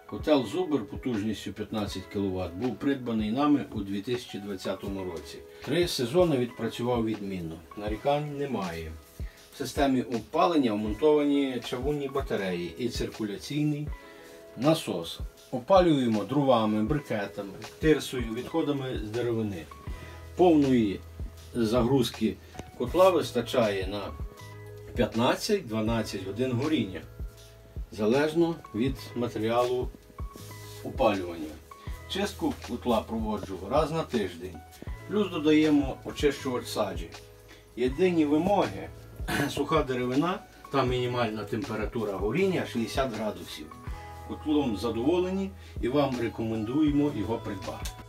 Котел Зубр потужністю 15 кВт був придбаний нами у 2020 році. 3 сезони відпрацював відмінно. Нарікань немає. В системі опалення вмонтовані чавунні батареї і циркуляційний насос. Опалюємо дровами, брикетами, тирсою, відходами з деревини. Повної загрузки котла вистачає на 15-12 годин горіння, залежно від матеріалу опалювання. Чистку котла проводжу раз на тиждень, плюс додаємо очищувач саджі. Єдині вимоги – суха деревина та мінімальна температура горіння 60 градусів. Котлом задоволені і вам рекомендуємо його придбати.